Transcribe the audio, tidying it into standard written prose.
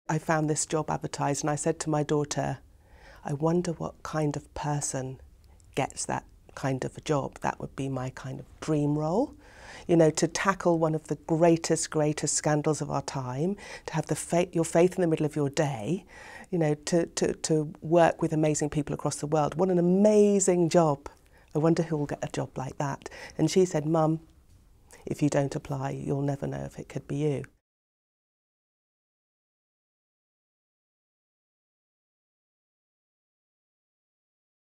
I found this job advertised and I said to my daughter, I wonder what kind of person gets that kind of a job. That would be my kind of dream role. You know, to tackle one of the greatest scandals of our time, to have your faith in the middle of your day, you know, to work with amazing people across the world. What an amazing job. I wonder who will get a job like that. And she said, Mum, if you don't apply, you'll never know if it could be you.